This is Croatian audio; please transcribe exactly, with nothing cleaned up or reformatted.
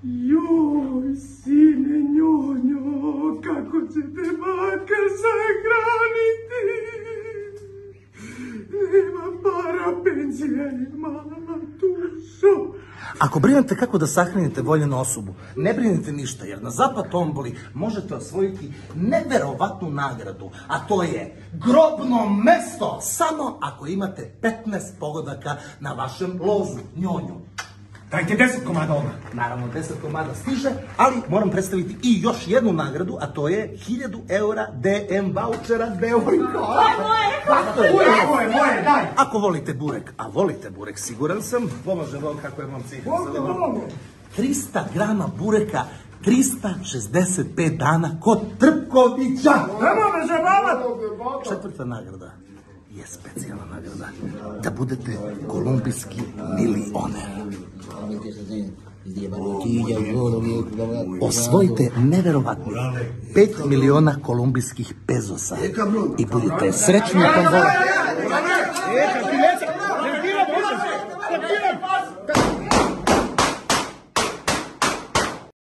Joj, sine Njonjo, kako ćete matka sahraniti? Nema para, penzija je mala, dušo. Ako brinete kako da sahranite voljenu osobu, ne brinite ništa, jer na Zapad tomboli možete osvojiti neverovatnu nagradu, a to je grobno mesto, samo ako imate petnaest pogodaka na vašem lozu, Njonjo. Dajte deset komada odmah. Naravno, deset komada stiže, ali moram predstaviti i još jednu nagradu, a to je hiljadu eura D M vouchera, devojko. To je moje! Moje, moje, daj! Ako volite burek, a volite burek, siguran sam, pomaže vam kako je vam cifra. trista grama bureka, trista šezdeset pet dana kod Trpkovića. Nemo me zabavati! Četvrta nagrada je specijalna nagrada. Da budete kolumbijski milioner. Osvojite neverovatno pet miliona kolumbijskih pezosa i budite srećni u tomboli.